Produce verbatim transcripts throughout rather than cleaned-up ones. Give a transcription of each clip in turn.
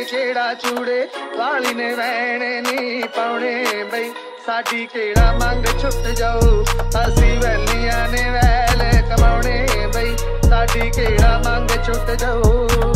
केड़ा चूड़े वाली ने वैने नी पाउने बई साडी केड़ा मंग छुट जाओ असी वैलियां ने वैल कमाउने बई साडी केड़ा मंग छुट जाओ।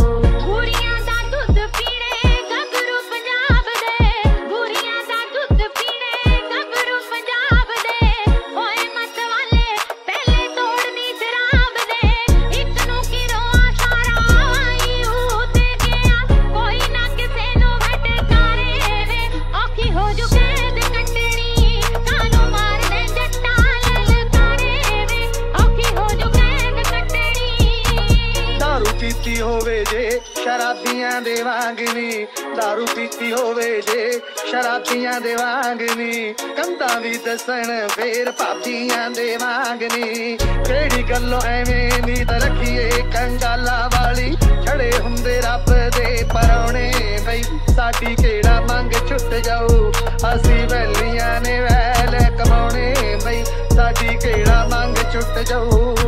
पीती होवे जे शराबियां दे वांगनी दारू पीती होवे जे शराबियां दे वांगनी कंधा भी दसन फेर भाबियां दे वांगनी केड़ी गल्लों एवें दी रखिए कंगाला वाली छड़े हुंदे रब दे परौने बई साडी केड़ा मंग छुट जाओ असी वैलियां ने वैल कमाउने बई साडी केड़ा मंग छुट जाओ।